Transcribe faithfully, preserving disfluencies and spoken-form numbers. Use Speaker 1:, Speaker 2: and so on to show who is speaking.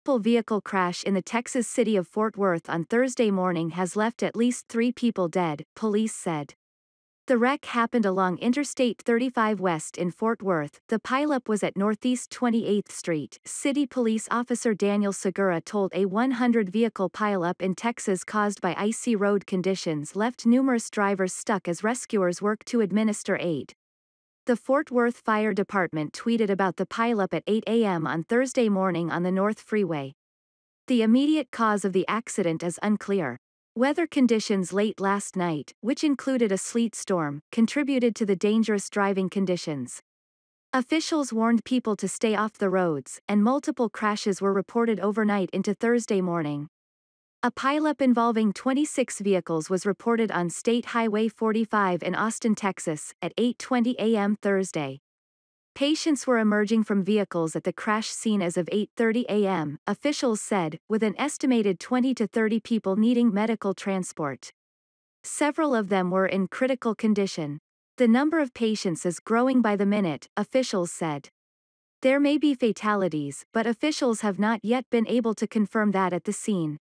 Speaker 1: Vehicle crash in the Texas city of Fort Worth on Thursday morning has left at least three people dead, police said. The wreck happened along Interstate thirty-five West in Fort Worth. The pileup was at Northeast twenty-eighth Street. City Police Officer Daniel Segura told a one hundred vehicle pileup in Texas caused by icy road conditions left numerous drivers stuck as rescuers work to administer aid. The Fort Worth Fire Department tweeted about the pileup at eight a m on Thursday morning on the North Freeway. The immediate cause of the accident is unclear. Weather conditions late last night, which included a sleet storm, contributed to the dangerous driving conditions. Officials warned people to stay off the roads, and multiple crashes were reported overnight into Thursday morning. A pileup involving twenty-six vehicles was reported on State Highway forty-five in Austin, Texas, at eight twenty a m Thursday. Patients were emerging from vehicles at the crash scene as of eight thirty a m, officials said, with an estimated twenty to thirty people needing medical transport. Several of them were in critical condition. The number of patients is growing by the minute, officials said. There may be fatalities, but officials have not yet been able to confirm that at the scene.